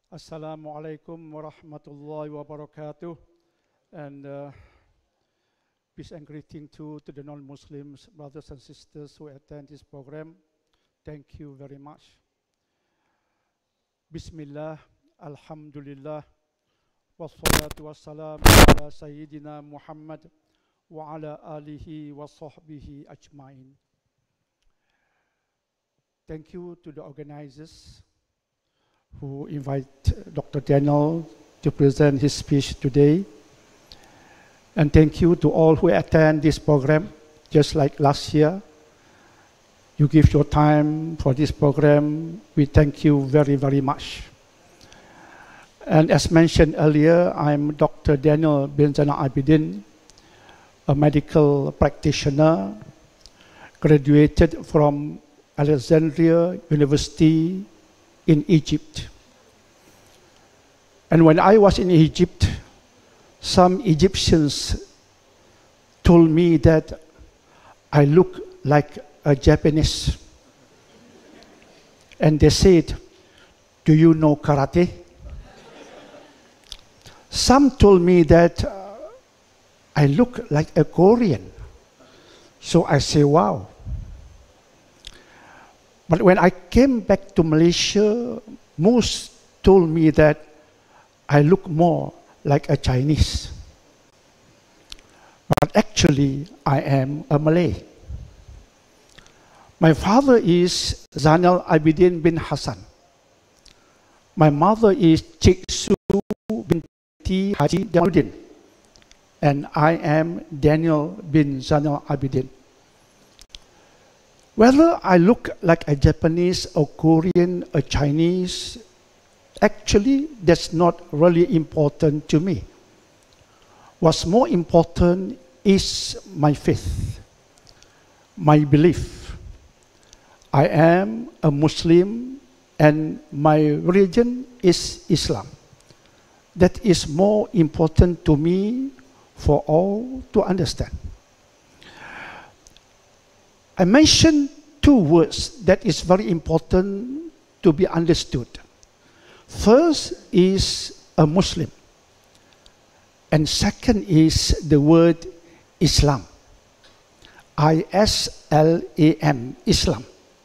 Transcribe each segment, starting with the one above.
Assalamualaikum warahmatullahi wabarakatuh, and peace and greeting to the non-Muslims, brothers and sisters who attend this program. Thank you very much. Bismillah, alhamdulillah, wassalatu wassalamu ala Sayyidina Muhammad wa ala alihi wa sahbihi ajma'in. Thank you to the organizers who invite Dr. Daniel to present his speech today. And thank you to all who attend this program, just like last year. You give your time for this program. We thank you very, very much. And as mentioned earlier, I'm Dr. Daniel bin Zainal Abidin, a medical practitioner, graduated from Alexandria University in Egypt. And when I was in Egypt, some Egyptians told me that I look like a Japanese. And they said, "Do you know karate?" Some told me that I look like a Korean. So I say, wow. But when I came back to Malaysia, most told me that I look more like a Chinese. But actually, I am a Malay. My father is Zainal Abidin bin Hassan. My mother is Cik Su binti Haji Jamaluddin. And I am Daniel bin Zainal Abidin. Whether I look like a Japanese, a Korean, a Chinese, actually that's not really important to me. What's more important is my faith, my belief. I am a Muslim and my religion is Islam. That is more important to me for all to understand. I mentioned two words that is very important to be understood. First is a Muslim, and second is the word Islam. I-S-L-A-M, Islam.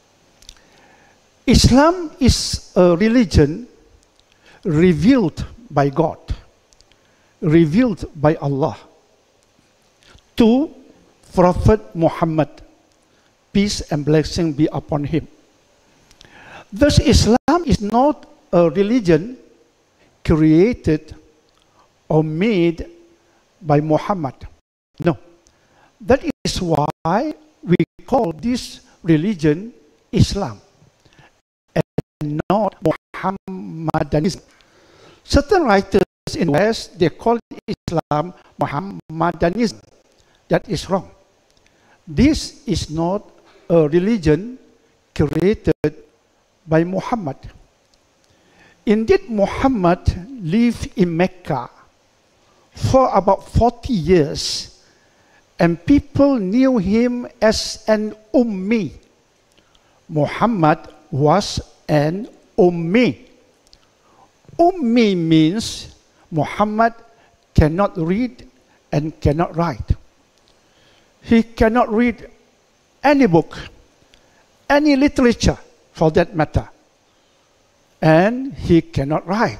Islam is a religion revealed by God, revealed by Allah to Prophet Muhammad, peace and blessing be upon him. Thus, Islam is not a religion created or made by Muhammad. No. That is why we call this religion Islam and not Muhammadanism. Certain writers in the West, they call Islam Muhammadanism. That is wrong. This is not a religion created by Muhammad. Indeed, Muhammad lived in Mecca for about 40 years, and people knew him as an Ummi. Muhammad was an Ummi. Ummi means Muhammad cannot read and cannot write. He cannot read any book, any literature for that matter. And he cannot write.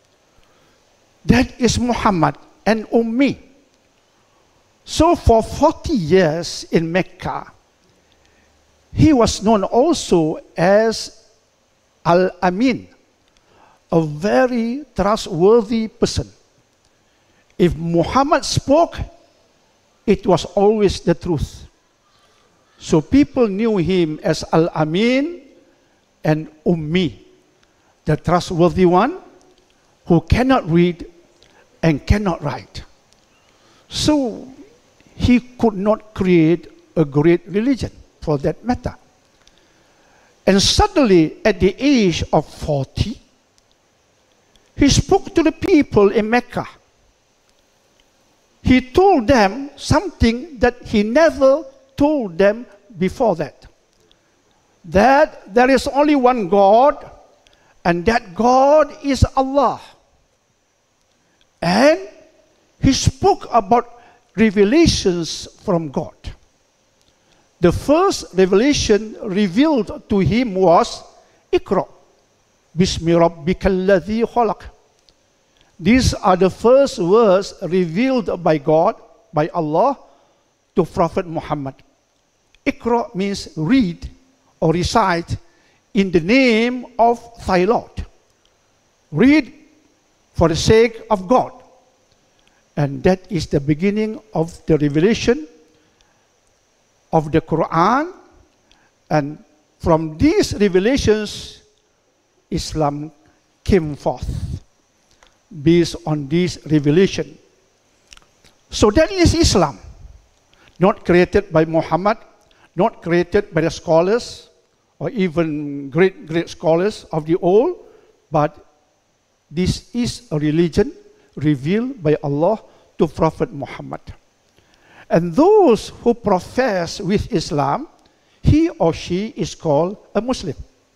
That is Muhammad, an Ummi. So for 40 years in Mecca, he was known also as Al-Amin, a very trustworthy person. If Muhammad spoke, it was always the truth. So people knew him as Al-Amin and Ummi, the trustworthy one who cannot read and cannot write. So he could not create a great religion for that matter. And suddenly, at the age of 40, he spoke to the people in Mecca. He told them something that he never told them before that. That there is only one God and that God is Allah. And he spoke about revelations from God. The first revelation revealed to him was Iqra, Bismi Rabbikal Ladhi Khalaq. These are the first words revealed by God, by Allah, to Prophet Muhammad. Iqra means read or recite in the name of thy Lord. Read for the sake of God. And that is the beginning of the revelation of the Quran. And from these revelations, Islam came forth based on this revelation. So that is Islam, not created by Muhammad, not created by the scholars or even great scholars of the old, but this is a religion revealed by Allah to Prophet Muhammad. And those who profess with Islam, he or she is called a Muslim.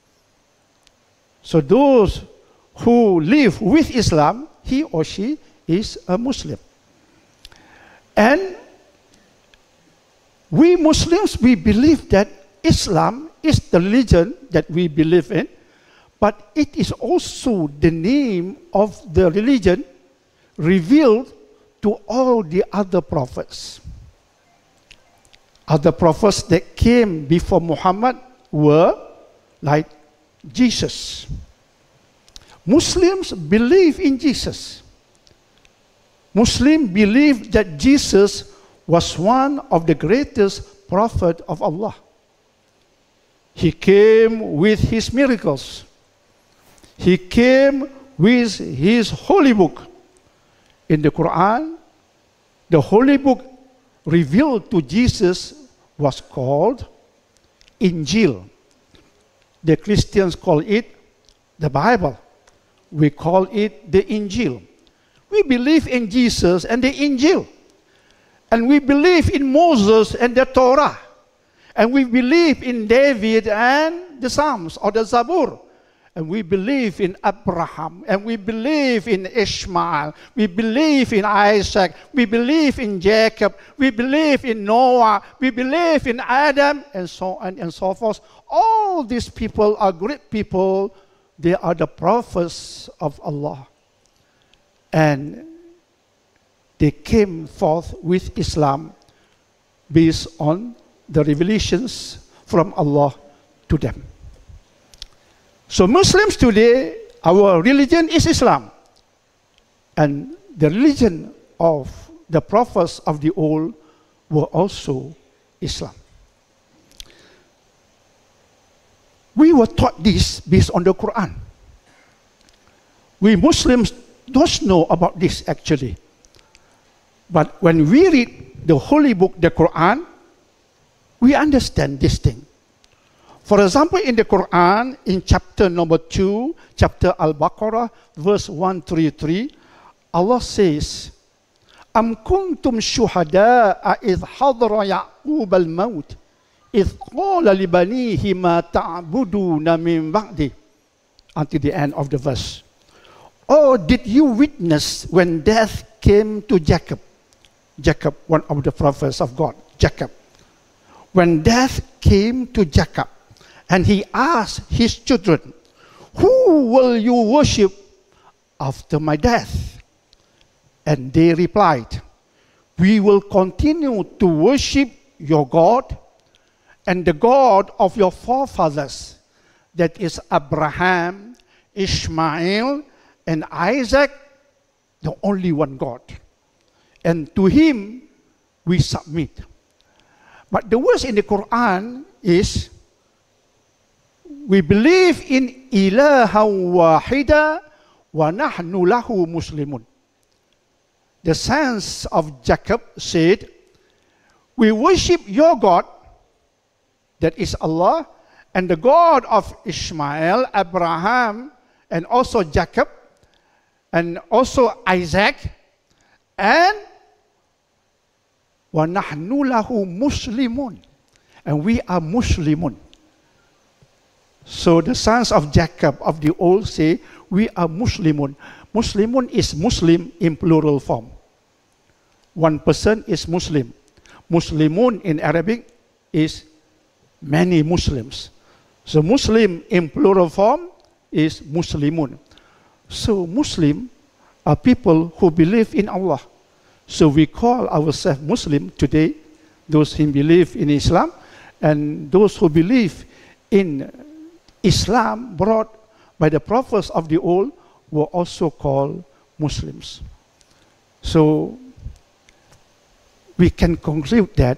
So those who live with Islam, he or she is a Muslim. And we Muslims, we believe that Islam is the religion that we believe in, but it is also the name of the religion revealed to all the other prophets. Other prophets that came before Muhammad were like Jesus. Muslims believe in Jesus. Muslims believe that Jesus was one of the greatest prophets of Allah. He came with his miracles. He came with his holy book. In the Quran, the holy book revealed to Jesus was called Injil. The Christians call it the Bible. We call it the Injil. We believe in Jesus and the Injil. And we believe in Moses and the Torah. And we believe in David and the Psalms or the Zabur. And we believe in Abraham, and we believe in Ishmael, we believe in Isaac, we believe in Jacob, we believe in Noah, we believe in Adam, and so on and so forth. All these people are great people. They are the prophets of Allah. And they came forth with Islam based on the revelations from Allah to them. So Muslims today, our religion is Islam. And the religion of the prophets of the old were also Islam. We were taught this based on the Quran. We Muslims don't know about this actually. But when we read the holy book, the Quran, we understand this thing. For example, in the Quran, in chapter number 2, chapter Al-Baqarah, verse 133, Allah says, Am kuntum shuhada'a idh hadra Ya'qub al-maut, idh qala li banihi ma ta'buduna min ba'di, until the end of the verse. Or did you witness when death came to Jacob? Jacob, one of the prophets of God, Jacob. When death came to Jacob, and he asked his children, who will you worship after my death? And they replied, we will continue to worship your God and the God of your forefathers, that is Abraham, Ishmael, and Isaac, the only one God. And to him we submit. But the words in the Quran is, we believe in ilaha wahida wa nahnu lahu muslimun. The sons of Jacob said, we worship your God, that is Allah, and the God of Ishmael, Abraham, and also Jacob, and also Isaac, and wa nahnu lahu muslimun, and we are Muslimun. So the sons of Jacob of the old say, we are Muslimun. Muslimun is Muslim in plural form. One person is Muslim. Muslimun in Arabic is many Muslims. So Muslim in plural form is Muslimun. So Muslim are people who believe in Allah. So we call ourselves Muslim today, those who believe in Islam, and those who believe in Islam brought by the prophets of the old were also called Muslims. So we can conclude that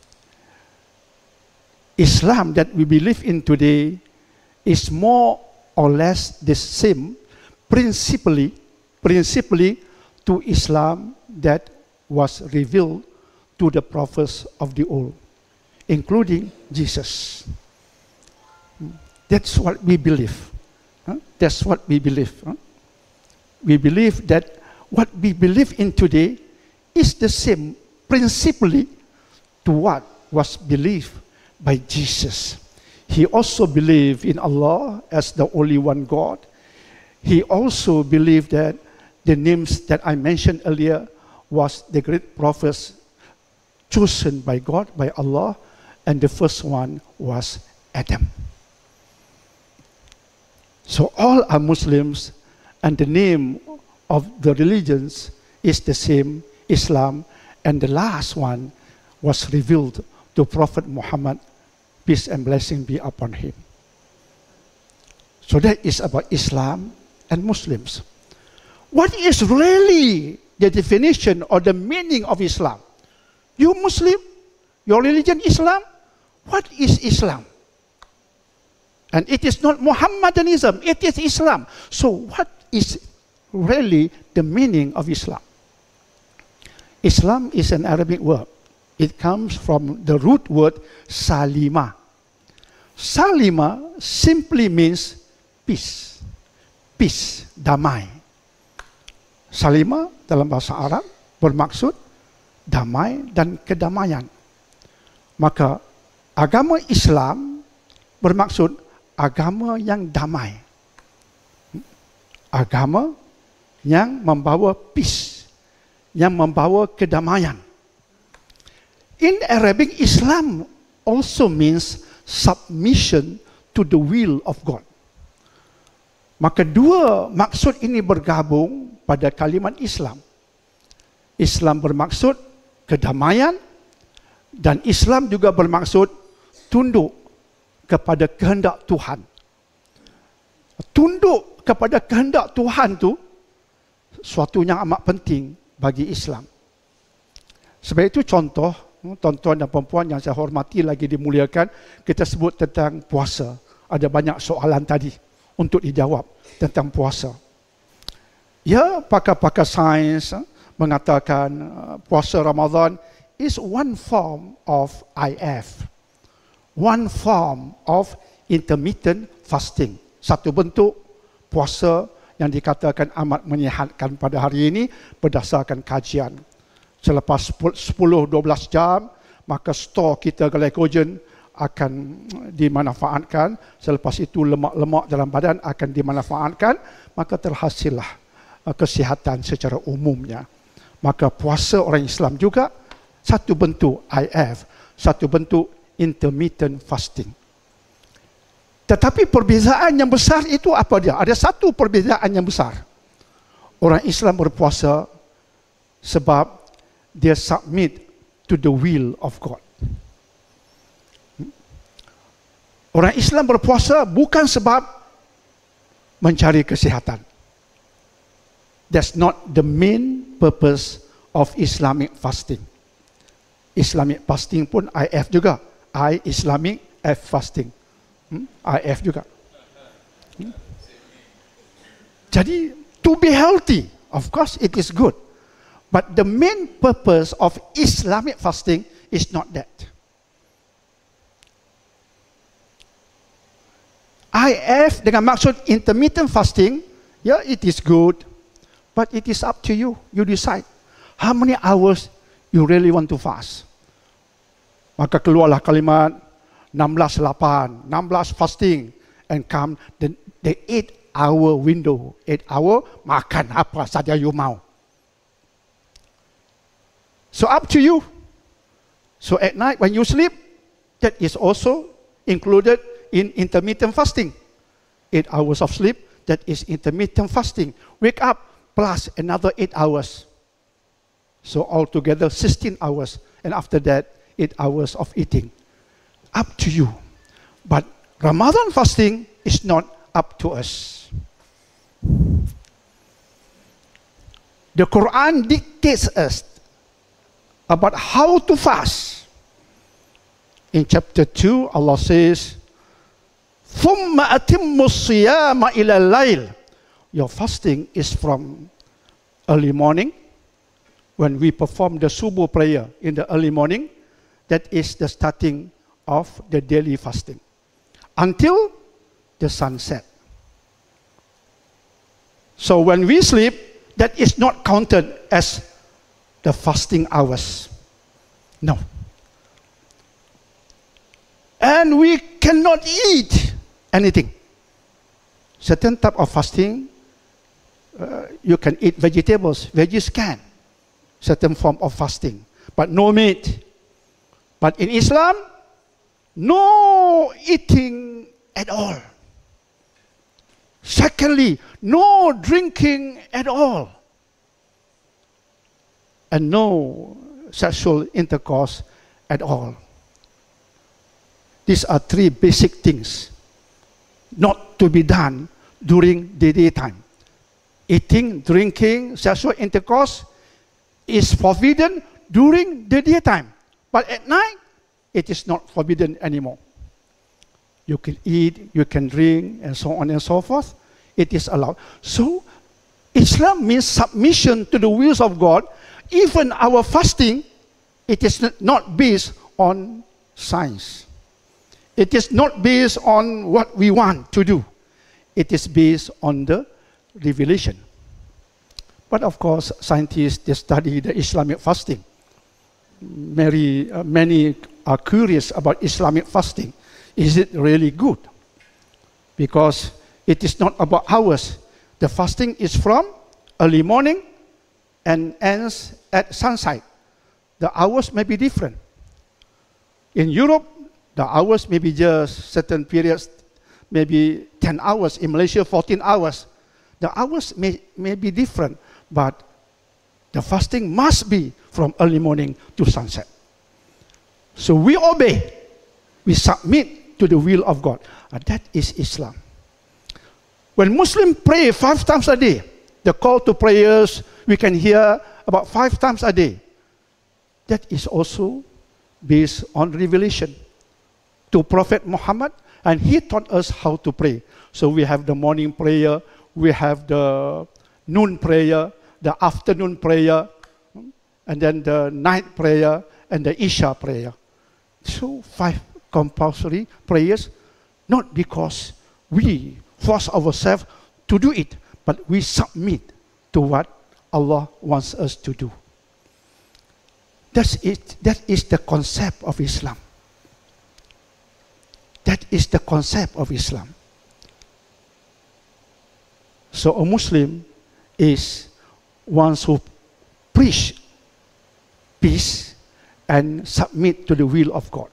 Islam that we believe in today is more or less the same principally to Islam that was revealed to the prophets of the old, including Jesus. That's what we believe. That's what we believe. We believe that what we believe in today is the same principally to what was believed by Jesus. He also believed in Allah as the only one God. He also believed that the names that I mentioned earlier was the great prophets chosen by God, by Allah, and the first one was Adam. So all are Muslims, and the name of the religions is the same, Islam, and the last one was revealed to Prophet Muhammad, peace and blessing be upon him. So that is about Islam and Muslims. What is really the definition or the meaning of Islam? You Muslim, your religion Islam, what is Islam? And it is not Mohammedanism, it is Islam. So what is really the meaning of Islam? Islam is an Arabic word. It comes from the root word salima. Salima simply means peace. Peace, damai. Salima dalam bahasa Arab bermaksud damai dan kedamaian. Maka agama Islam bermaksud agama yang damai. Agama yang membawa peace, yang membawa kedamaian. In Arabic, Islam also means submission to the will of God. Maka dua maksud ini bergabung pada kalimat Islam. Islam bermaksud kedamaian dan Islam juga bermaksud tunduk kepada kehendak Tuhan. Tunduk kepada kehendak Tuhan itu suatu yang amat penting bagi Islam. Sebab itu contoh, tuan-tuan dan puan-puan yang saya hormati lagi dimuliakan, kita sebut tentang puasa. Ada banyak soalan tadi untuk dijawab tentang puasa. Ya, pakar-pakar sains mengatakan puasa Ramadan is one form of IF. One form of intermittent fasting. Satu bentuk puasa yang dikatakan amat menyihatkan pada hari ini berdasarkan kajian. Selepas 10-12 jam, maka stor kita glycogen akan dimanfaatkan. Selepas itu lemak-lemak dalam badan akan dimanfaatkan, maka terhasillah kesihatan secara umumnya. Maka puasa orang Islam juga satu bentuk IF, satu bentuk intermittent fasting. Tetapi perbezaan yang besar itu apa dia? Ada satu perbezaan yang besar. Orang Islam berpuasa sebab dia submit to the will of God. Orang Islam berpuasa bukan sebab mencari kesihatan. That's not the main purpose of Islamic fasting. Islamic fasting pun IF juga. Islamic F fasting. IF juga. Jadi, to be healthy, of course it is good. But the main purpose of Islamic fasting is not that. IF dengan maksud intermittent fasting, yeah, it is good. But it is up to you. You decide how many hours you really want to fast. Maka keluarlah kalimat 16-8, 16 fasting, and come the 8-hour window. 8 hour, makan apa saja you mau. So up to you. So at night when you sleep, that is also included in intermittent fasting. 8 hours of sleep, that is intermittent fasting. Wake up plus another 8 hours. So altogether 16 hours. And after that, 8 hours of eating. Up to you. But Ramadan fasting is not up to us. The Quran dictates us about how to fast. In chapter 2, Allah says, ثُمَّ أَتِمُّ الصِّيَامَ إِلَى اللَّيْلِ. Your fasting is from early morning, when we perform the subuh prayer in the early morning. That is the starting of the daily fasting, until the sunset. So when we sleep, that is not counted as the fasting hours. No. And we cannot eat anything. Certain type of fasting, you can eat vegetables, veggies can. Certain form of fasting, but no meat. But in Islam, no eating at all. Secondly, no drinking at all. And no sexual intercourse at all. These are 3 basic things not to be done during the daytime. Eating, drinking, sexual intercourse is forbidden during the daytime. But at night, it is not forbidden anymore. You can eat, you can drink, and so on and so forth. It is allowed. So, Islam means submission to the wills of God. Even our fasting, it is not based on science. It is not based on what we want to do. It is based on the revelation. But of course, scientists, they study the Islamic fasting. Many are curious about Islamic fasting. Is it really good? Because it is not about hours. The fasting is from early morning and ends at sunset. The hours may be different. In Europe, the hours may be just certain periods, maybe 10 hours. In Malaysia, 14 hours. The hours may be different, but the fasting must be from early morning to sunset. So we obey. We submit to the will of God. And that is Islam. When Muslims pray 5 times a day, the call to prayers, we can hear about 5 times a day. That is also based on revelation to Prophet Muhammad, and he taught us how to pray. So we have the morning prayer, we have the noon prayer, the afternoon prayer, and then the night prayer, and the Isha prayer. So 5 compulsory prayers, not because we force ourselves to do it, but we submit to what Allah wants us to do. That's it. That is the concept of Islam. That is the concept of Islam. So a Muslim is one who preach peace and submit to the will of God.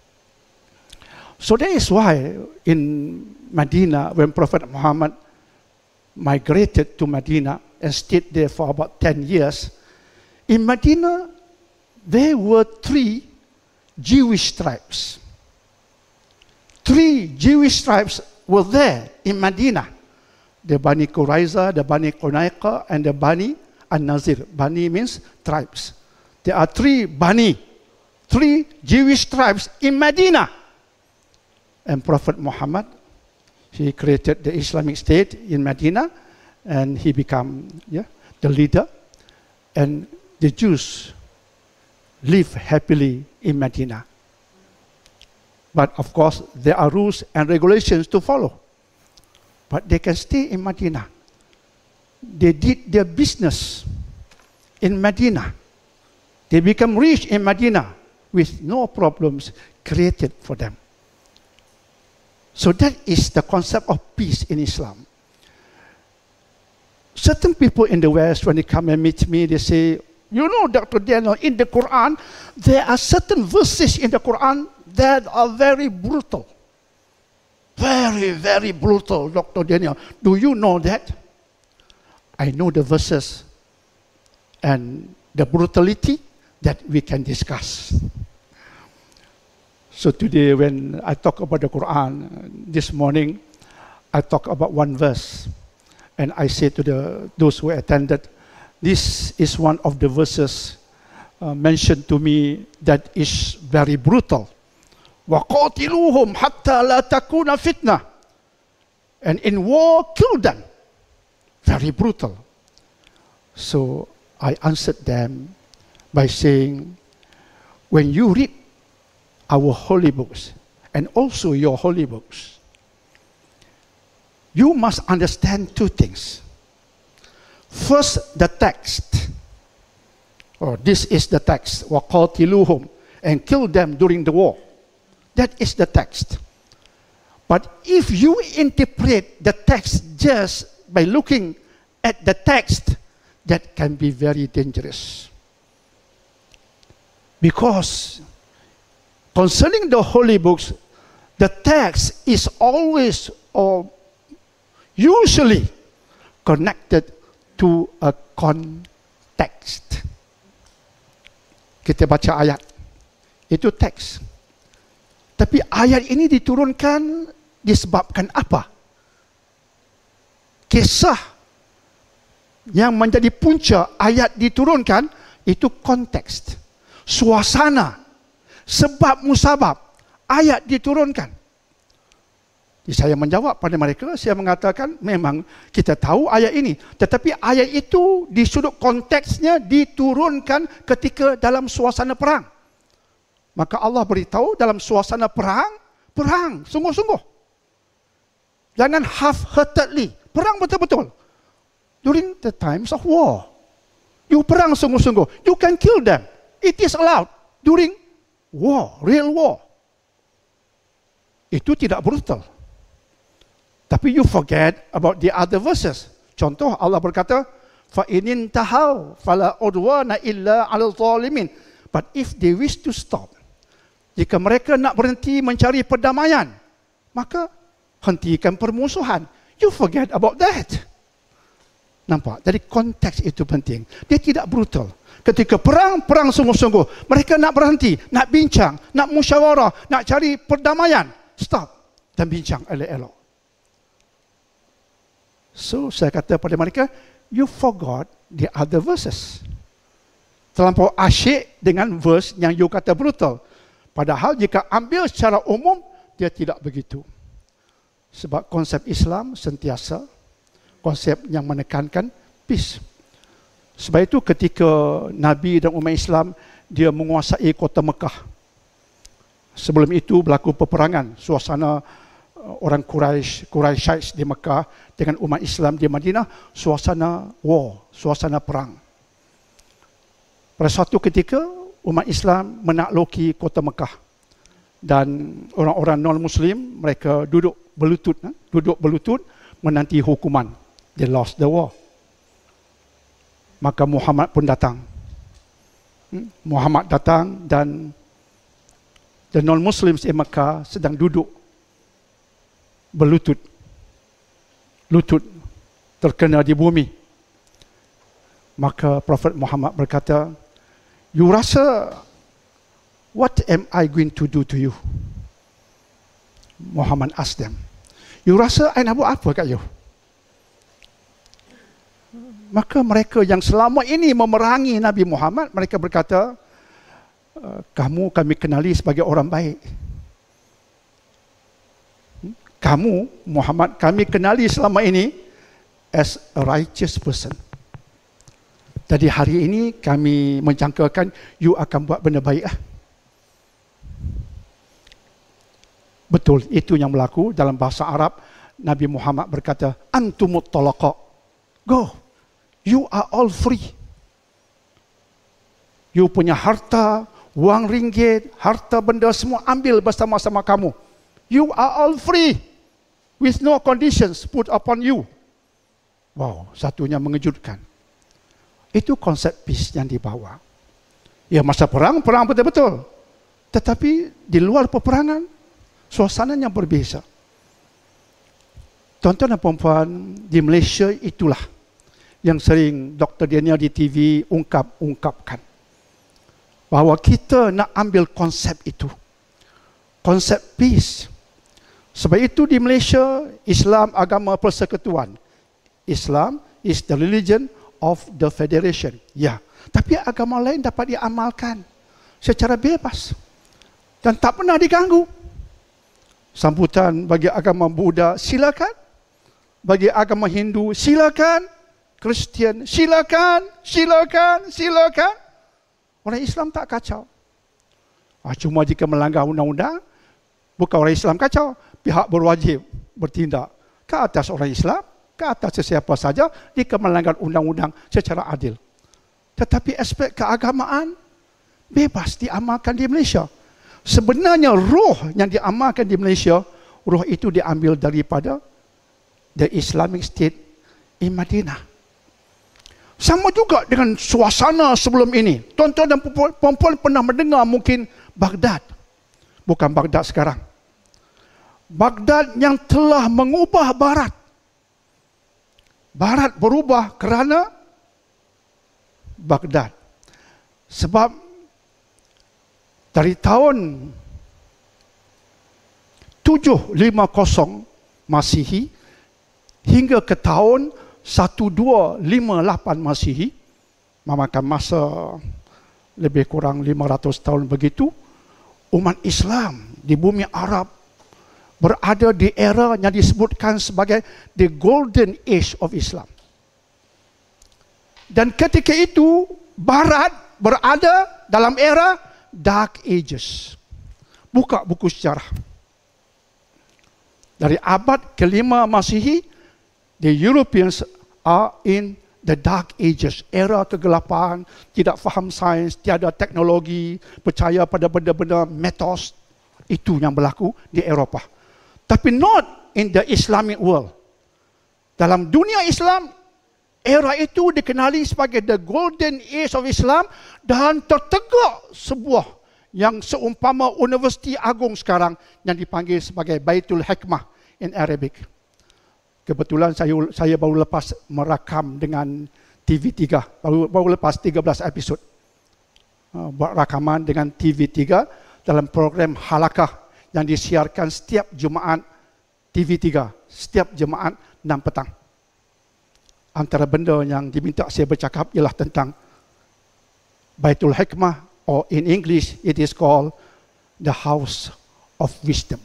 So that is why in Medina, when Prophet Muhammad migrated to Medina and stayed there for about 10 years, in Medina there were 3 Jewish tribes. 3 Jewish tribes were there in Medina. The Bani Quraiza, the Bani Qunayqa, and the Bani An-Nazir. Bani means tribes. There are 3 Bani, 3 Jewish tribes in Medina. And Prophet Muhammad, he created the Islamic State in Medina, and he became the leader. And the Jews live happily in Medina. But of course, there are rules and regulations to follow. But they can stay in Medina. They did their business in Medina. They become rich in Medina with no problems created for them. So that is the concept of peace in Islam. Certain people in the West, when they come and meet me, they say, you know, Dr. Daniel, in the Quran, there are certain verses in the Quran that are very brutal. Very, very brutal, Dr. Daniel. Do you know that? I know the verses and the brutality that we can discuss. So today when I talk about the Quran, this morning, I talk about one verse. And I say to those who attended, this is one of the verses mentioned to me that is very brutal. وَقَاتِلُوهُمْ حَتَّى لَا تَكُونَ فِتْنَةً. And in war, kill them. Very brutal. So I answered them by saying, when you read our holy books, and also your holy books, you must understand two things. First, the text. This is the text. وَقَاتِلُوهُمْ. And kill them during the war. That is the text. But if you interpret the text just by looking at the text, that can be very dangerous. Because concerning the holy books, the text is always or usually connected to a context. Kita baca ayat, itu teks. Tapi ayat ini diturunkan disebabkan apa? Kisah yang menjadi punca ayat diturunkan itu konteks, suasana, sebab musabab ayat diturunkan. Saya menjawab pada mereka, saya mengatakan memang kita tahu ayat ini. Tetapi ayat itu di sudut konteksnya diturunkan ketika dalam suasana perang. Maka Allah beritahu dalam suasana perang, perang sungguh-sungguh. Jangan half-heartedly, perang betul-betul. During the times of war, you perang sungguh-sungguh. You can kill them. It is allowed during war, real war. Itu tidak brutal. Tapi you forget about the other verses. Contoh Allah berkata, فَإِنِ انْتَهَوْا فَلَا عُدْوَانَ إِلَّا عَلَى الظَّالِمِينَ. But if they wish to stop, jika mereka nak berhenti mencari perdamaian, maka hentikan permusuhan. You forget about that. Nampak? Jadi konteks itu penting. Dia tidak brutal. Ketika perang, perang sungguh-sungguh. Mereka nak berhenti, nak bincang, nak musyawarah, nak cari perdamaian. Stop dan bincang elok-elok. So, saya kata pada mereka, you forgot the other verses. Terlampau asyik dengan verse yang you kata brutal. Padahal jika ambil secara umum, dia tidak begitu. Sebab konsep Islam sentiasa konsep yang menekankan peace. Sebab itu ketika Nabi dan umat Islam, dia menguasai kota Mekah. Sebelum itu berlaku peperangan, suasana orang Quraisy di Mekah dengan umat Islam di Madinah, suasana war, suasana perang. Pada suatu ketika, umat Islam menakluki kota Mekah. Dan orang-orang non-Muslim, mereka duduk berlutut menanti hukuman. They lost the war. Maka Muhammad pun datang. Muhammad datang dan the non-Muslims di Mekah sedang duduk berlutut. Lutut terkena di bumi. Maka Prophet Muhammad berkata, you rasa, what am I going to do to you? Muhammad asked them, you rasa I nak buat apa kat you? Maka mereka yang selama ini memerangi Nabi Muhammad, mereka berkata, kamu kami kenali sebagai orang baik. Kamu, Muhammad, kami kenali selama ini as a righteous person. Jadi hari ini kami menjangkakan you akan buat benda baik. Betul, itu yang berlaku dalam bahasa Arab. Nabi Muhammad berkata, antumut talaqa. Go, you are all free. You punya harta, wang ringgit, harta benda semua ambil bersama-sama kamu. You are all free with no conditions put upon you. Wow, satunya mengejutkan. Itu konsep peace yang dibawa. Ya, masa perang betul-betul. Tetapi di luar peperangan, suasananya berbeza. Tuan-tuan dan puan-puan, di Malaysia itulah yang sering Dr. Daniel di TV ungkapkan. Bahawa kita nak ambil konsep itu. Konsep peace. Sebab itu di Malaysia, Islam agama persekutuan. Islam is the religion of the federation. Ya, tapi agama lain dapat diamalkan secara bebas dan tak pernah diganggu. Sambutan bagi agama Buddha, silakan. Bagi agama Hindu, silakan. Kristian, silakan. Orang Islam tak kacau. Cuma jika melanggar undang-undang, bukan orang Islam kacau. Pihak berwajib bertindak ke atas orang Islam, ke atas sesiapa saja jika melanggar undang-undang secara adil. Tetapi aspek keagamaan bebas diamalkan di Malaysia. Sebenarnya roh yang diamalkan di Malaysia, roh itu diambil daripada the Islamic State in Madinah. Sama juga dengan suasana sebelum ini. Tuan-tuan dan puan-puan pernah mendengar mungkin Baghdad. Bukan Baghdad sekarang. Baghdad yang telah mengubah Barat. Barat berubah kerana Baghdad. Sebab dari tahun 750 Masihi hingga ke tahun 1258 Masihi, memakan masa lebih kurang 500 tahun begitu, umat Islam di bumi Arab berada di era yang disebutkan sebagai the golden age of Islam. Dan ketika itu Barat berada dalam era dark ages. Buka buku sejarah. Dari abad ke-5 Masihi, the Europeans are in the dark ages, era kegelapan, tidak faham sains, tiada teknologi, percaya pada benda-benda mitos. Itu yang berlaku di Eropah. Tapi not in the Islamic world. Dalam dunia Islam, era itu dikenali sebagai the golden age of Islam dan tertegak sebuah yang seumpama universiti agung sekarang yang dipanggil sebagai Baitul Hikmah in Arabic. Kebetulan saya baru lepas merakam dengan TV3, baru lepas 13 episod. Buat rakaman dengan TV3 dalam program Halakah yang disiarkan setiap Jumaat TV3, setiap Jumaat 6 petang. Antara benda yang diminta saya bercakap ialah tentang Baitul Hikmah, or in English it is called the House of Wisdom.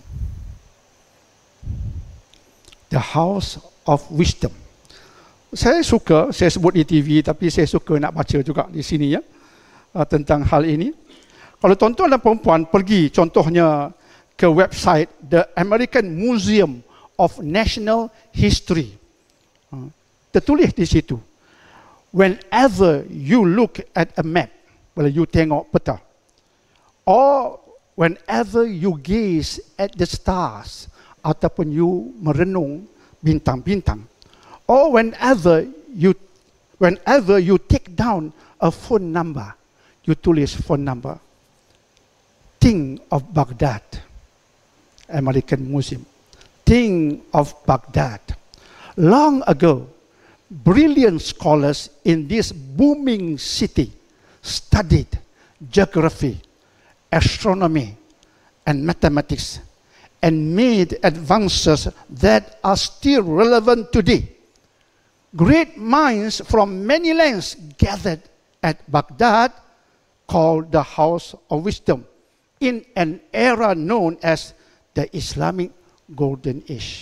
The House of Wisdom. Saya sebut di TV, tapi saya suka nak baca juga di sini ya, tentang hal ini. Kalau tuan-tuan dan puan-puan pergi contohnya ke website The American Museum of National History, tertulis di situ, whenever you look at a map, bila you tengok peta, or whenever you gaze at the stars, ataupun you merenung bintang-bintang, or whenever you take down a phone number, you tulis phone number, think of Baghdad, American Museum. Think of Baghdad. Long ago, brilliant scholars in this booming city studied geography, astronomy, and mathematics, and made advances that are still relevant today. Great minds from many lands gathered at Baghdad, called the House of Wisdom, in an era known as the Islamic Golden Age.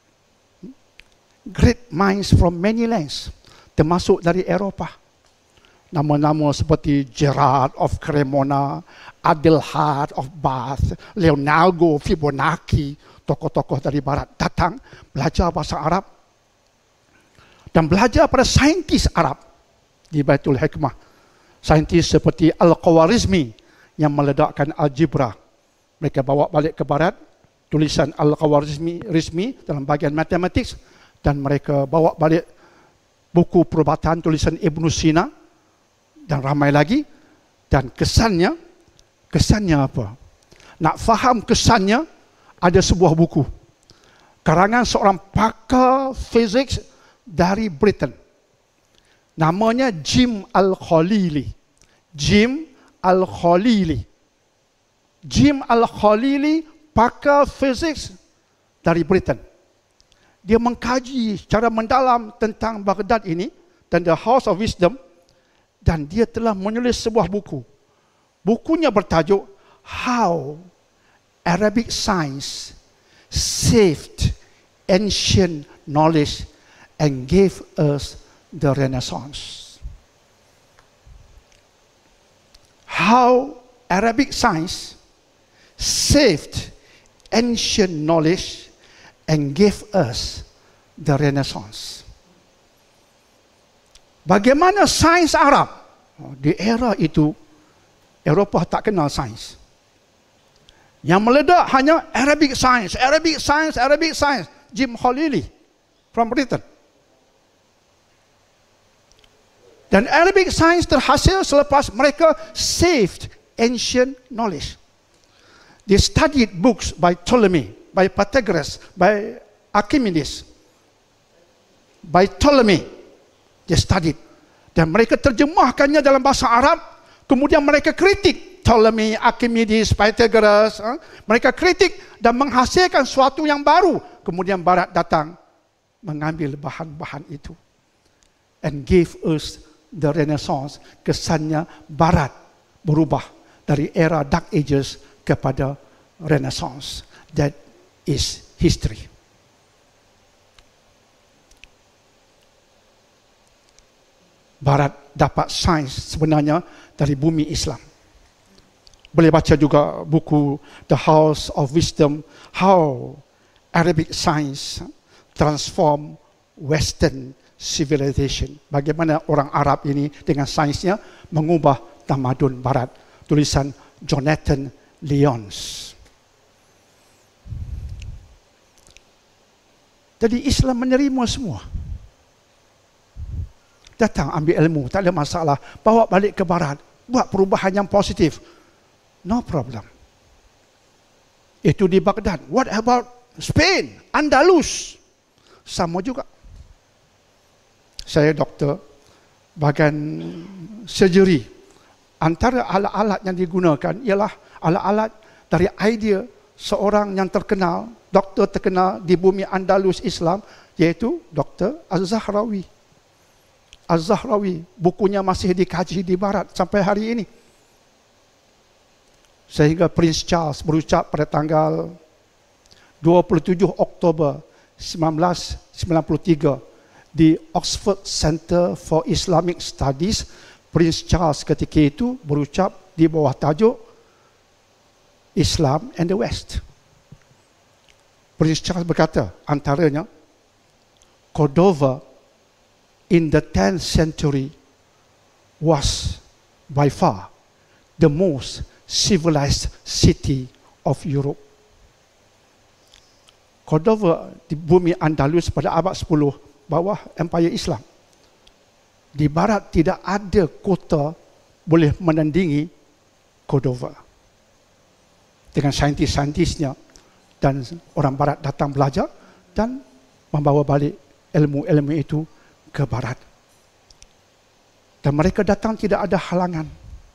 Great minds from many lands, termasuk dari Eropah. Nama-nama seperti Gerard of Cremona, Adelhard of Bath, Leonardo Fibonacci, tokoh-tokoh dari Barat datang belajar bahasa Arab dan belajar pada saintis Arab di Baitul Hikmah. Saintis seperti Al-Khwarizmi yang meledakkan algebra. Mereka bawa balik ke Barat tulisan Al-Khawarizmi dalam bahagian matematik, dan mereka bawa balik buku perubatan tulisan Ibn Sina dan ramai lagi. Dan kesannya apa? Nak faham kesannya, ada sebuah buku karangan seorang pakar fizik dari Britain. Namanya Jim Al-Khalili. Jim Al-Khalili. Jim Al-Khalili, pakar fizik dari Britain. Dia mengkaji secara mendalam tentang Baghdad ini dan The House of Wisdom, dan dia telah menulis sebuah buku. Bukunya bertajuk How Arabic Science Saved Ancient Knowledge and Gave Us the Renaissance. How Arabic Science saved ancient knowledge and gave us the Renaissance. Bagaimana sains Arab? Di era itu, Eropah tak kenal sains. Yang meledak hanya Arabic Science, Arabic Science, Arabic Science. Jim Khalili from Britain. Dan Arabic Science terhasil selepas mereka saved ancient knowledge. They studied books by Ptolemy, by Pythagoras, by Archimedes, by Ptolemy. They studied. Dan mereka terjemahkannya dalam bahasa Arab. Kemudian mereka kritik Ptolemy, Archimedes, Pythagoras. Mereka kritik dan menghasilkan sesuatu yang baru. Kemudian Barat datang mengambil bahan-bahan itu. And gave us the Renaissance. Kesannya Barat berubah dari era Dark Ages kepada Renaissance. That is history. Barat dapat sains sebenarnya dari bumi Islam. Boleh baca juga buku The House of Wisdom, How Arabic Science Transform Western Civilization. Bagaimana orang Arab ini dengan sainsnya mengubah tamadun Barat. Tulisan Jonathan Lyons. Jadi Islam menerima semua. Datang ambil ilmu, tak ada masalah. Bawa balik ke Barat, buat perubahan yang positif. No problem. Itu di Baghdad. What about Spain, Andalus? Sama juga. Saya doktor bahagian surgery. Antara alat-alat yang digunakan ialah alat-alat dari idea seorang yang terkenal, doktor terkenal di bumi Andalus Islam, iaitu Dr. Az-Zahrawi. Az-Zahrawi, bukunya masih dikaji di Barat sampai hari ini. Sehingga Prince Charles berucap pada tanggal 27 Oktober 1993 di Oxford Center for Islamic Studies, Prince Charles ketika itu berucap di bawah tajuk Islam and the West. Prince Charles berkata, antaranya, Cordova in the 10th century was by far the most civilized city of Europe. Cordova di bumi Andalus pada abad 10 bawah Empire Islam. Di Barat tidak ada kota boleh menandingi Cordova. Dengan saintis-saintisnya, dan orang Barat datang belajar dan membawa balik ilmu-ilmu itu ke Barat. Dan mereka datang tidak ada halangan.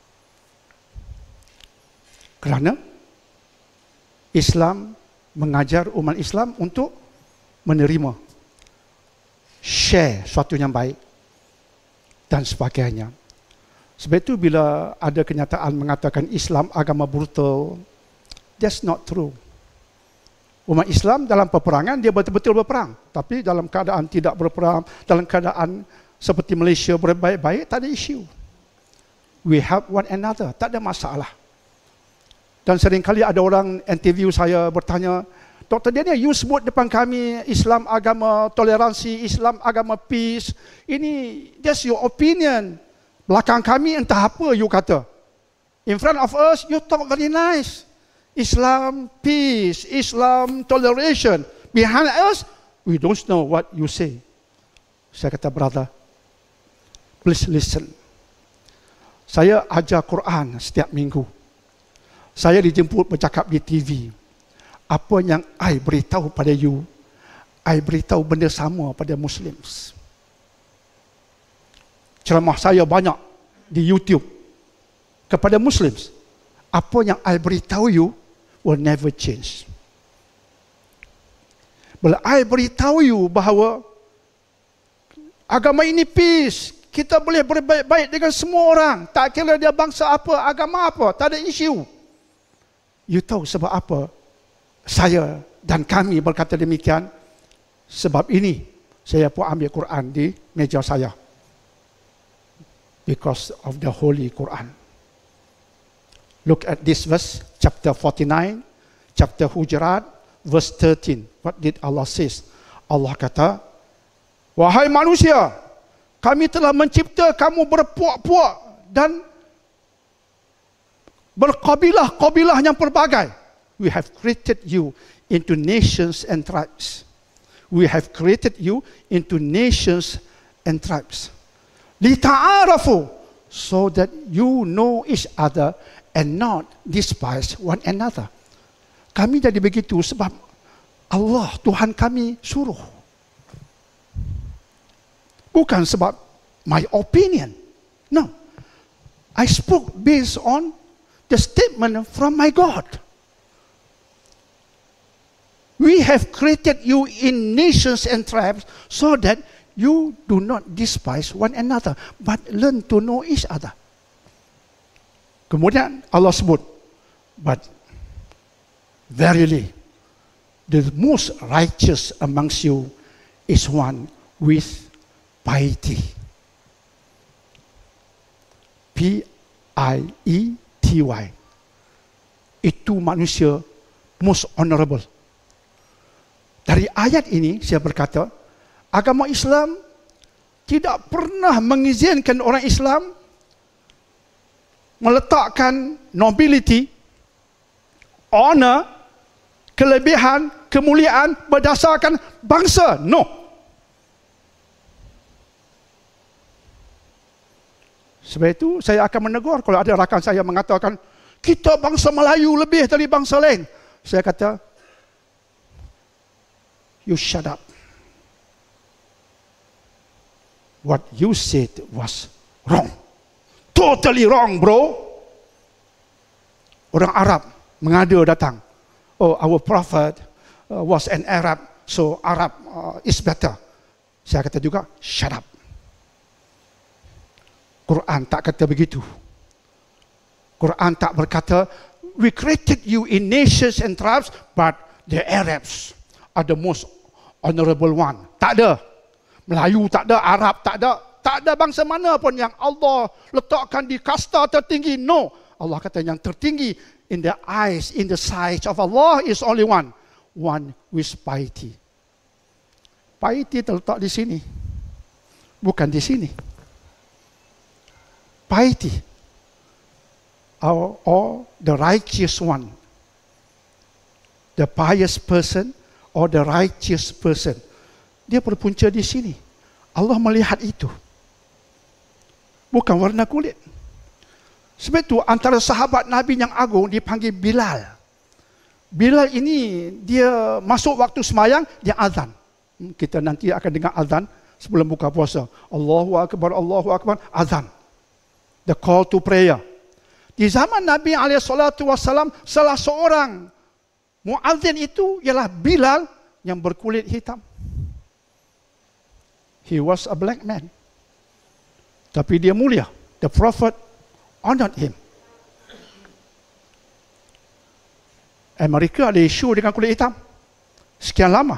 Kerana Islam mengajar umat Islam untuk menerima, share sesuatu yang baik dan sebagainya. Sebab itu bila ada kenyataan mengatakan Islam agama brutal, that's not true. Umat Islam dalam peperangan, dia betul-betul berperang. Tapi dalam keadaan tidak berperang, dalam keadaan seperti Malaysia berbaik-baik, tak ada isu. We help one another, tak ada masalah. Dan seringkali ada orang interview saya bertanya, Dr. Daniel, you sebut depan kami Islam agama toleransi, Islam agama peace. Ini just your opinion. Belakang kami entah apa you kata. In front of us, you talk very nice. Islam peace, Islam toleration. Behind us, we don't know what you say. Saya kata, brother, please listen. Saya ajar Quran setiap minggu. Saya dijemput bercakap di TV. Apa yang I beritahu pada you, I beritahu benda sama pada Muslims. Ceramah saya banyak di YouTube kepada Muslims. Apa yang I beritahu you will never change. Bila I beritahu you bahawa agama ini peace, kita boleh berbaik-baik dengan semua orang, tak kira dia bangsa apa, agama apa, tak ada isu. You tahu sebab apa saya dan kami berkata demikian? Sebab ini saya pun ambil Quran di meja saya. Because of the Holy Quran. Look at this verse, chapter 49, chapter Hujurat, verse 13. What did Allah says? Allah kata, wahai manusia, kami telah mencipta kamu berpuak-puak dan berkabilah-kabilah yang pelbagai. We have created you into nations and tribes. We have created you into nations and tribes. Lita'arafu, so that you know each other and not despise one another. Kami jadi begitu sebab Allah, Tuhan kami suruh. Bukan sebab my opinion. No. I spoke based on the statement from my God. We have created you in nations and tribes so that you do not despise one another, but learn to know each other. Kemudian Allah sebut, but verily, the most righteous amongst you is one with piety. P-I-E-T-Y. Itu manusia most honorable. Dari ayat ini saya berkata, agama Islam tidak pernah mengizinkan orang Islam meletakkan nobility, honor, kelebihan, kemuliaan berdasarkan bangsa. No. Sebab itu saya akan menegur kalau ada rakan saya mengatakan kita bangsa Melayu lebih dari bangsa lain. Saya kata, you shut up. What you said was wrong. Totally wrong, bro. Orang Arab mengada datang. Oh, our prophet was an Arab, so Arab is better. Saya kata juga, shut up. Quran tak kata begitu. Quran tak berkata, we created you in nations and tribes, but the Arabs are the most honorable one. Tak ada. Melayu tak ada, Arab tak ada. Tak ada bangsa mana pun yang Allah letakkan di kasta tertinggi. No. Allah kata yang tertinggi in the eyes, in the sight of Allah is only one. One with piety. Piety terletak di sini. Bukan di sini. Piety. Or the righteous one. The pious person or the righteous person. Dia berpunca di sini. Allah melihat itu. Bukan warna kulit. Sebab itu antara sahabat Nabi yang agung dipanggil Bilal. Bilal ini dia masuk waktu semayang, dia azan. Kita nanti akan dengar azan sebelum buka puasa. Allahu Akbar, Allahu Akbar, azan. The call to prayer. Di zaman Nabi SAW, salah seorang muazzin itu ialah Bilal yang berkulit hitam. He was a black man. Tapi dia mulia. The Prophet honored him. Amerika ada isu dengan kulit hitam. Sekian lama.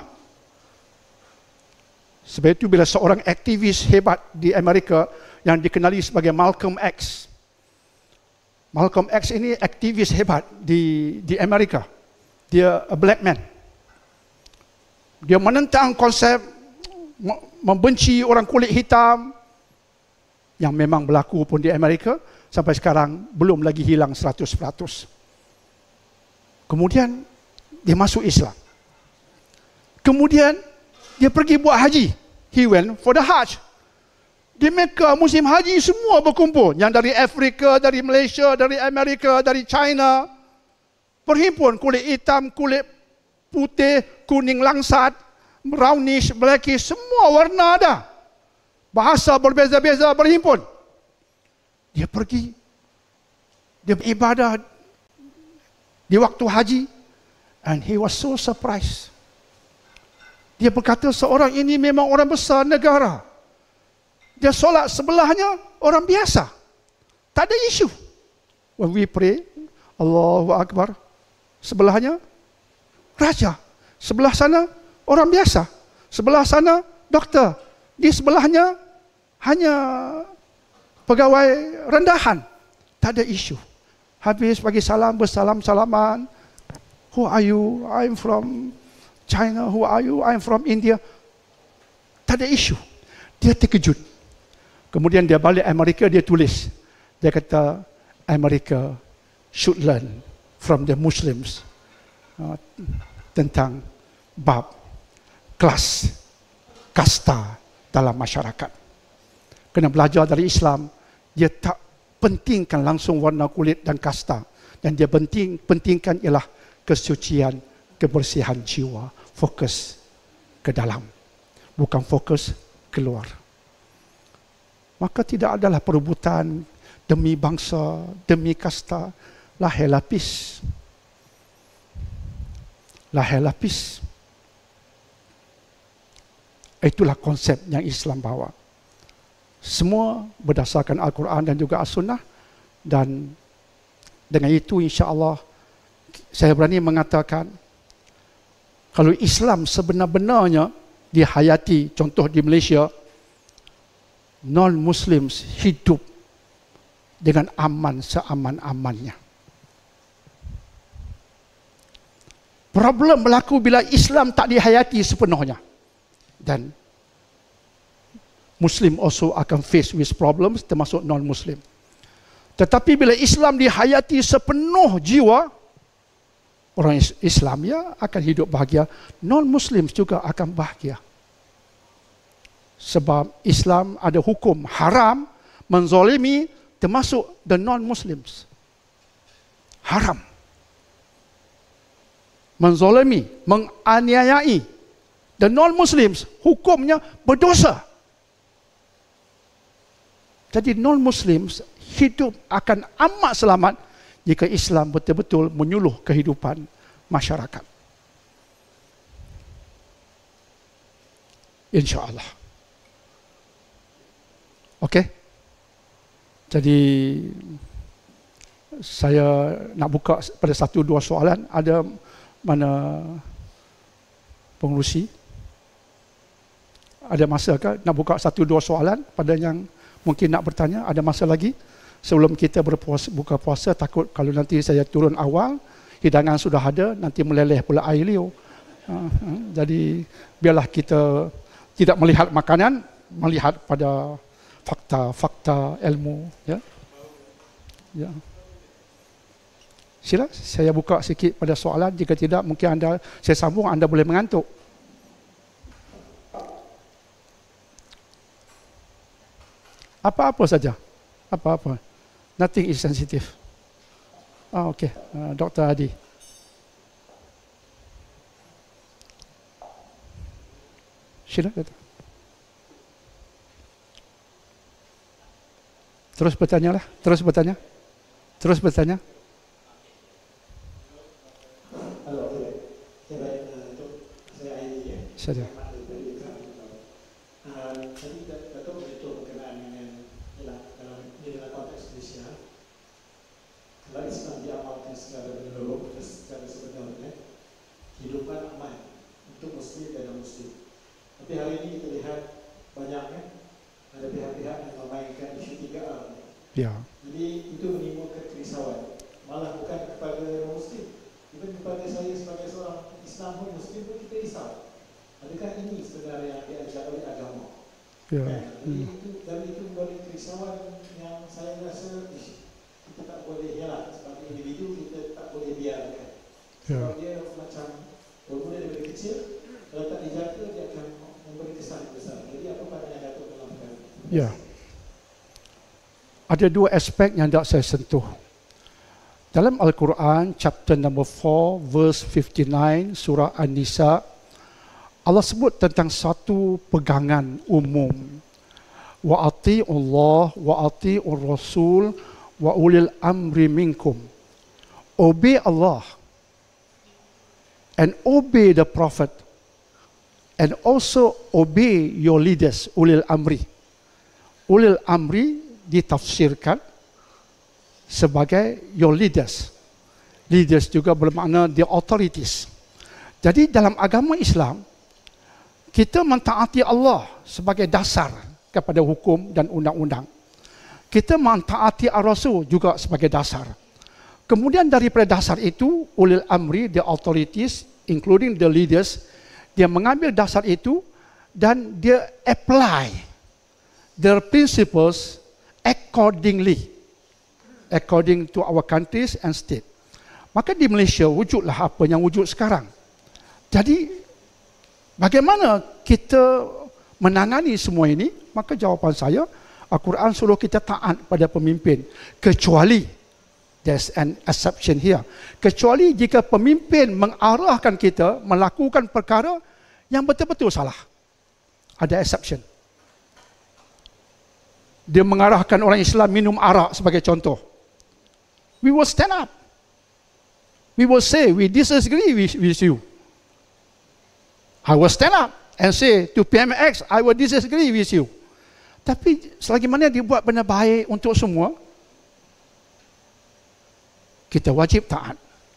Sebab itu bila seorang aktivis hebat di Amerika yang dikenali sebagai Malcolm X. Malcolm X ini aktivis hebat di Amerika. Dia a black man. Dia menentang konsep membenci orang kulit hitam yang memang berlaku pun di Amerika sampai sekarang belum lagi hilang 100%. Kemudian dia masuk Islam. Kemudian dia pergi buat haji. He went for the Hajj. Di Mekah musim haji semua berkumpul. Yang dari Afrika, dari Malaysia, dari Amerika, dari China. Berhimpun kulit hitam, kulit putih, kuning langsat, brownish, blackish, semua warna ada. Bahasa berbeza-beza berhimpun. Dia pergi. Dia beribadah di waktu haji. And he was so surprised. Dia berkata seorang ini memang orang besar negara. Dia solat sebelahnya orang biasa. Tak ada isu. When we pray, Allahu Akbar. Sebelahnya raja. Sebelah sana orang biasa. Sebelah sana doktor. Di sebelahnya hanya pegawai rendahan. Tak ada isu. Habis bagi salam, bersalam-salaman. Who are you? I'm from China. Who are you? I'm from India. Tak ada isu. Dia terkejut. Kemudian dia balik Amerika, dia tulis. Dia kata, America should learn from the Muslims tentang bab kelas, kasta dalam masyarakat. Kena belajar dari Islam, dia tak pentingkan langsung warna kulit dan kasta. Dan dia pentingkan ialah kesucian, kebersihan jiwa. Fokus ke dalam, bukan fokus keluar. Maka tidak adalah perebutan demi bangsa, demi kasta. Lahir lapis. Lahir lapis. Itulah konsep yang Islam bawa. Semua berdasarkan Al-Quran dan juga As-Sunnah. Dan dengan itu insya-Allah saya berani mengatakan, kalau Islam sebenar-benarnya dihayati, contoh di Malaysia, non-Muslims hidup dengan aman seaman-amannya. Problem berlaku bila Islam tak dihayati sepenuhnya. Dan Muslim also akan face with problems, termasuk non-Muslim. Tetapi bila Islam dihayati sepenuh jiwa, orang Islam ya akan hidup bahagia, non-Muslim juga akan bahagia. Sebab Islam ada hukum haram menzalimi termasuk the non-Muslims. Haram. Menzalimi, menganiayai the non-Muslims, hukumnya berdosa. Jadi non-Muslims hidup akan amat selamat jika Islam betul-betul menyuluh kehidupan masyarakat. InsyaAllah. Okey. Jadi saya nak buka pada 1-2 soalan. Ada mana pengurusi? Ada masa ke nak buka 1-2 soalan pada yang mungkin nak bertanya? Ada masa lagi? Sebelum kita buka puasa, takut kalau nanti saya turun awal, hidangan sudah ada, nanti meleleh pula air liur. Jadi biarlah kita tidak melihat makanan, melihat pada fakta-fakta ilmu, ya. Ya. Sila, saya buka sikit pada soalan. Jika tidak, mungkin saya sambung, anda boleh mengantuk. Apa-apa saja. Apa-apa. Nothing is sensitive. Okey. Dr. Adi. Sila, kata. Terus bertanya lah. Terus bertanya. Terus bertanya. Halo, saya Aini ya. Saja. Tadi Datuk beritahu berkenaan dengan dalam konteks Malaysia. Kalau Islam diamalkan secara menyeluruh, secara sebenarnya, kehidupan aman untuk Muslim dan non-Muslim. Tapi hari ini kita lihat banyaknya ada pihak-pihak yang memainkan isu 3R. Ya. Jadi itu menimbulkan kerisauan. Malah bukan kepada non-Muslim, even kepada saya sebagai seorang Islam pun Muslim pun kita risau. Adakah ini sebenarnya yang diajar oleh agama? Ya. Jadi itu memberi kerisauan yang saya rasa kita tak boleh, ialah sebagai individu kita tak boleh biarkan. Sebab dia macam walaupun dia lebih kecil, kalau tak dijaga dia akan memberi kesan besar. Jadi apa pandangan Datuk dalam perkara ini? Ya. Ada dua aspek yang hendak saya sentuh. Dalam Al-Quran, chapter number 4, verse 59, surah An-Nisa, Allah sebut tentang satu pegangan umum. Wa ati'ullah wa ati'ur rasul wa ulil amri minkum. Obey Allah and obey the prophet and also obey your leaders, ulil amri. Ulil amri ditafsirkan sebagai your leaders. Leaders juga bermakna the authorities. Jadi dalam agama Islam, kita mentaati Allah sebagai dasar kepada hukum dan undang-undang. Kita mentaati Ar-Rasul juga sebagai dasar. Kemudian daripada dasar itu, ulil amri, the authorities, including the leaders, dia mengambil dasar itu dan dia apply their principles accordingly, according to our countries and state. Maka di Malaysia wujudlah apa yang wujud sekarang. Jadi bagaimana kita menangani semua ini? Maka jawapan saya, Al-Quran suruh kita taat pada pemimpin, kecuali there's an exception here. Kecuali jika pemimpin mengarahkan kita melakukan perkara yang betul-betul salah. Ada exception. Dia mengarahkan orang Islam minum arak sebagai contoh. We will stand up. We will say, we disagree with you. I will stand up and say to PMX, I will disagree with you. Tapi selagi mana dia buat benda baik untuk semua, kita wajib taat.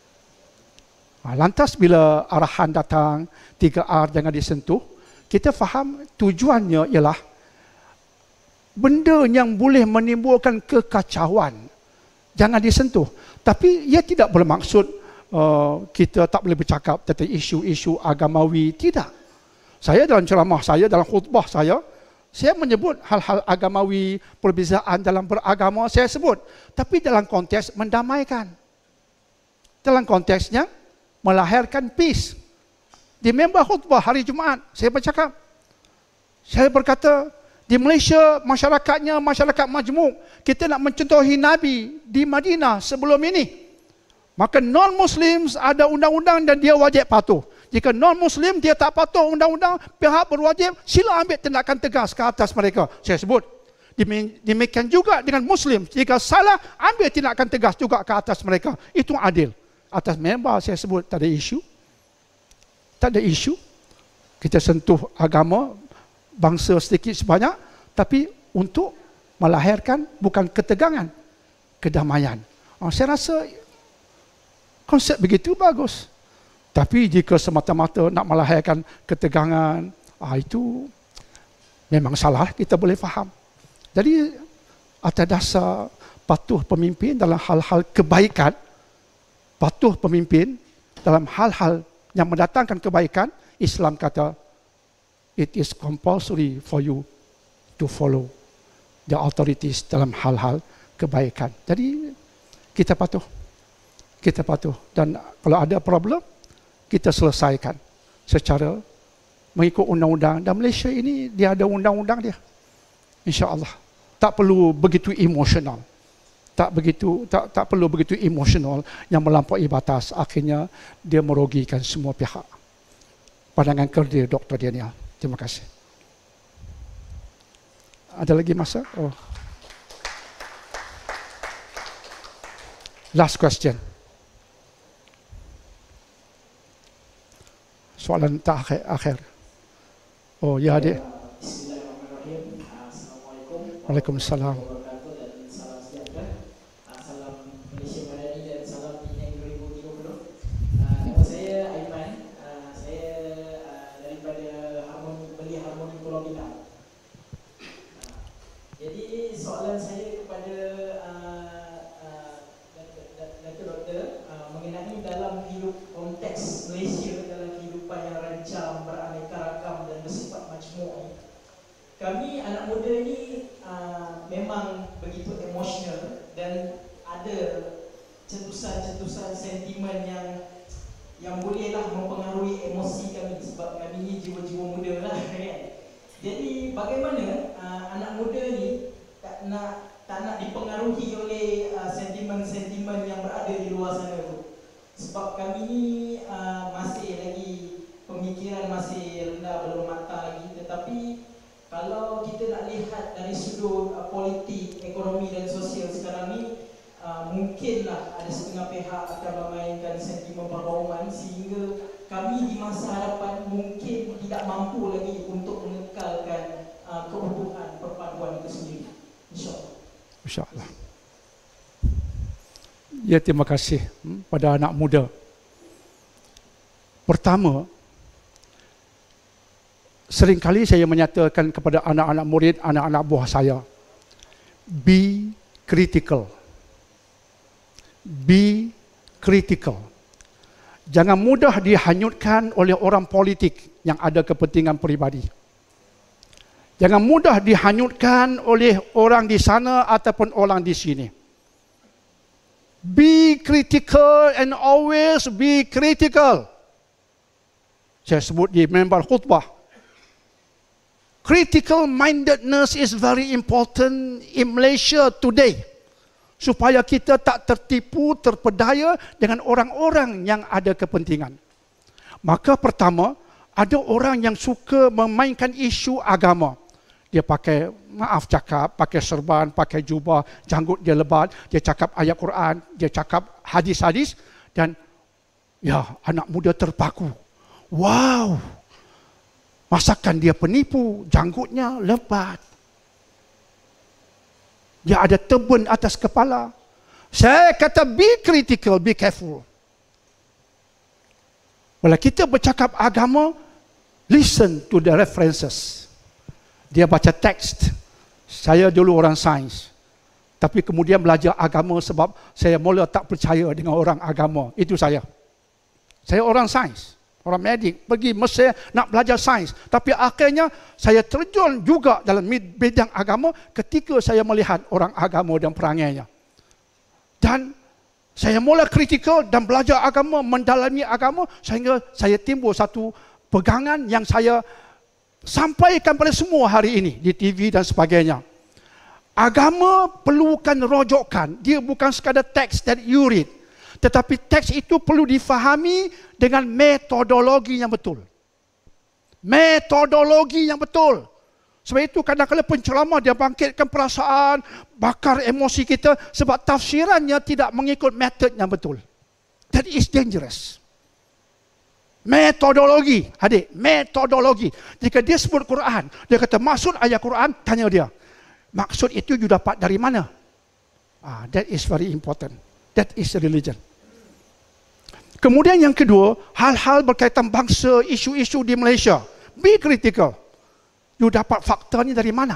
Lantas bila arahan datang, 3R jangan disentuh, kita faham tujuannya ialah benda yang boleh menimbulkan kekacauan jangan disentuh. Tapi ia tidak bermaksud kita tak boleh bercakap tentang isu-isu agamawi. Tidak. Saya dalam ceramah saya, dalam khutbah saya menyebut hal-hal agamawi, perbezaan dalam beragama, saya sebut. Tapi dalam konteks mendamaikan. Dalam konteksnya melahirkan peace. Di member khutbah hari Jumaat, saya bercakap. Saya berkata, di Malaysia, masyarakatnya masyarakat majmuk. Kita nak mencontohi Nabi di Madinah sebelum ini. Maka non-Muslims ada undang-undang dan dia wajib patuh. Jika non-Muslim dia tak patuh undang-undang, pihak berwajib sila ambil tindakan tegas ke atas mereka. Saya sebut. Demikian juga dengan Muslim. Jika salah, ambil tindakan tegas juga ke atas mereka. Itu adil. Atas member saya sebut tak ada isu. Tak ada isu. Kita sentuh agama, bangsa sedikit sebanyak, tapi untuk melahirkan bukan ketegangan, kedamaian. Saya rasa konsep begitu bagus. Tapi jika semata-mata nak melahirkan ketegangan, itu memang salah, kita boleh faham. Jadi atas dasar patuh pemimpin dalam hal-hal kebaikan, patuh pemimpin dalam hal-hal yang mendatangkan kebaikan, Islam kata it is compulsory for you to follow the authorities dalam hal-hal kebaikan. Jadi kita patuh. Kita patuh. Dan kalau ada problem, kita selesaikan secara mengikut undang-undang. Dan Malaysia ini dia ada undang-undang dia. InsyaAllah. Tak perlu begitu emosional. Tak perlu begitu emosional yang melampaui batas. Akhirnya dia merugikan semua pihak. Pandangan kerja Dr. Daniel. Terima kasih. Ada lagi masa? Last question. Soalan akhir. Ya adik. Bismillahirrahmanirrahim. Assalamualaikum. Waalaikumsalam. Dan salam sejahtera. Salam Malaysia Madani dan salam Penang 2030. Nama saya Aiman. Saya daripada Beli Harmoni Pulau Pinang. Jadi soalan saya kepada Datuk Doktor mengenai dalam hidup konteks Malaysia dalam kehidupan yang rancang, beraneka ragam dan bersifat majmuk ni. Kami anak muda ni memang begitu emosional dan ada cetusan-cetusan sentimen yang yang bolehlah mempengaruhi emosi kami, sebab kami ni jiwa-jiwa muda lah kan. Jadi bagaimana anak muda ni tak nak dipengaruhi oleh sentimen-sentimen yang berada di luar sana tu. Sebab kami ni masih lagi pemikiran masih rendah, belum matang lagi. Tetapi kalau kita nak lihat dari sudut politik, ekonomi dan sosial sekarang ni, mungkinlah ada setengah pihak akan memainkan sentimen perbauman sehingga kami di masa hadapan mungkin tidak mampu lagi untuk mengekalkan keutuhan perpaduan itu sendiri. InsyaAllah. InsyaAllah. Ya, terima kasih pada anak muda. Pertama, seringkali saya menyatakan kepada anak-anak murid, anak-anak buah saya, be critical. Be critical. Jangan mudah dihanyutkan oleh orang politik yang ada kepentingan peribadi. Jangan mudah dihanyutkan oleh orang di sana ataupun orang di sini. Be critical and always be critical. Saya sebut di member khutbah. Critical mindedness is very important in Malaysia today. Supaya kita tak tertipu, terpedaya dengan orang-orang yang ada kepentingan. Maka pertama, ada orang yang suka memainkan isu agama. Dia pakai, maaf cakap, pakai serban, pakai jubah, janggut dia lebat, dia cakap ayat Quran, dia cakap hadis-hadis, dan ya, anak muda terpaku. Wow, masakan dia penipu, janggutnya lebat. Dia ada tebun atas kepala. Saya kata be critical, be careful. Bila kita bercakap agama, listen to the references. Dia baca teks. Saya dulu orang sains. Tapi kemudian belajar agama sebab saya mula tak percaya dengan orang agama. Itu saya. Saya orang sains. Orang medik. Pergi Mesir nak belajar sains. Tapi akhirnya saya terjun juga dalam bidang agama ketika saya melihat orang agama dan perangainya. Dan saya mula kritikal dan belajar agama, mendalami agama sehingga saya timbul satu pegangan yang saya sampaikan pada semua hari ini di TV dan sebagainya. Agama perlukan rojokan. Dia bukan sekadar teks that you read. Tetapi teks itu perlu difahami dengan metodologi yang betul. Metodologi yang betul. Sebab itu kadang-kadang penceramah dia bangkitkan perasaan, bakar emosi kita sebab tafsirannya tidak mengikut metod yang betul. That is dangerous. Metodologi, adik, metodologi. Jika dia sebut Quran, dia kata maksud ayat Quran, tanya dia. Maksud itu you dapat dari mana? That is very important. That is religion. Kemudian yang kedua, hal-hal berkaitan bangsa, isu-isu di Malaysia. Be critical. You dapat faktanya dari mana?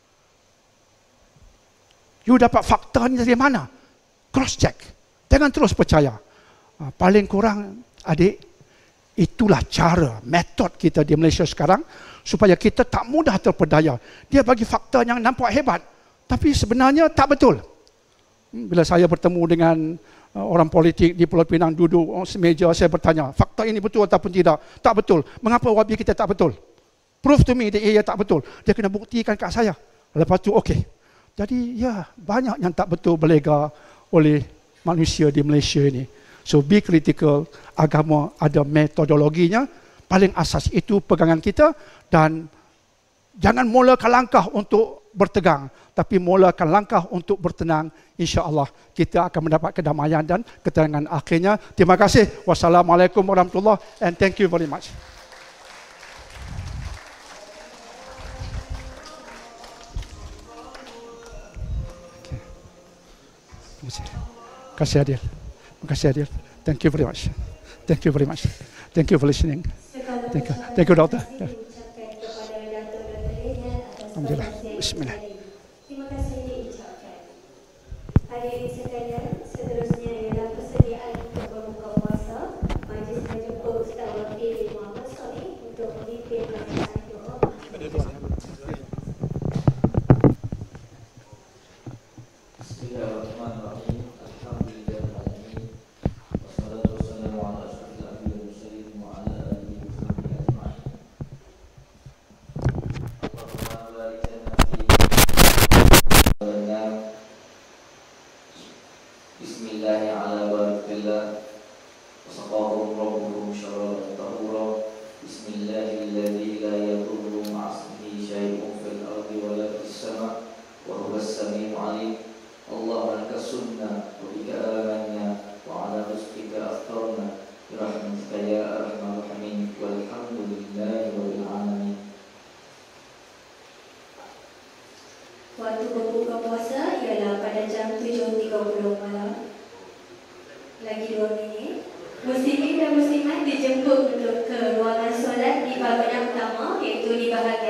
You dapat faktanya dari mana? Cross check. Jangan terus percaya. Paling kurang, adik, itulah cara, metod kita di Malaysia sekarang supaya kita tak mudah terpedaya. Dia bagi fakta yang nampak hebat, tapi sebenarnya tak betul. Bila saya bertemu dengan orang politik di Pulau Pinang duduk semeja, saya bertanya, fakta ini betul ataupun tidak? Tak betul. Mengapa wabi kita tak betul? Prove to me that ia tak betul. Dia kena buktikan kat saya. Lepas tu okey. Jadi ya, banyak yang tak betul berlega oleh manusia di Malaysia ini. So be critical. Agama ada metodologinya. Paling asas itu pegangan kita. Dan jangan mulakan langkah untuk bertegang, tapi mulakan langkah untuk bertenang. InsyaAllah kita akan mendapat kedamaian dan ketenangan akhirnya. Terima kasih. Wassalamualaikum warahmatullahi wabarakatuh. And thank you very much. Terima kasih Adil. Terima kasih Adil. Thank you very much. Thank you very much. Thank you for listening. Thank you. Thank you, Doctor. Alhamdulillah. Bismillah. Terima kasih diucapkan. Hadirin sekalian, seterusnya ialah persediaan untuk berbuka puasa. Majlis menjumpa Ustaz Wakil Muhammad Salih untuk memimpin bacaan doa. Bismillahirrahmanirrahim. Alhamdulillahirabbil alamin. Wassalatu wassalamu ala asyrofil anbiya'i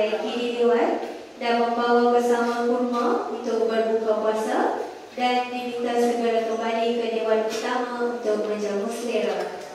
bahagian kiri Dewan dan membawa bersama kurma untuk berbuka puasa dan diminta segera kembali ke Dewan Utama untuk menjamu selera.